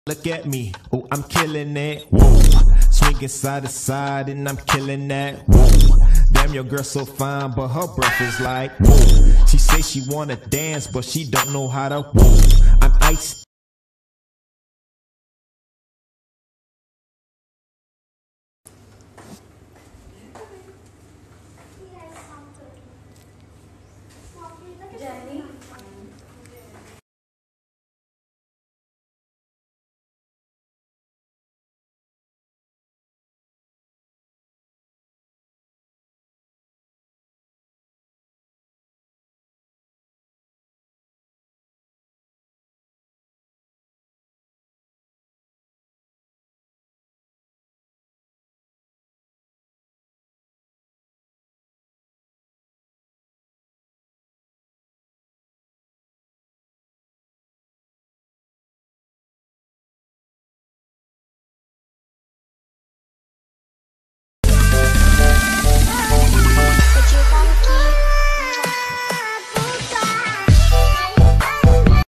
Look at me, oh, I'm killing it, whoa. Swinging side to side and I'm killing that, whoa. Damn, your girl so fine, but her breath is like, whoa. She say she wanna dance, but she don't know how to, whoa. I'm iced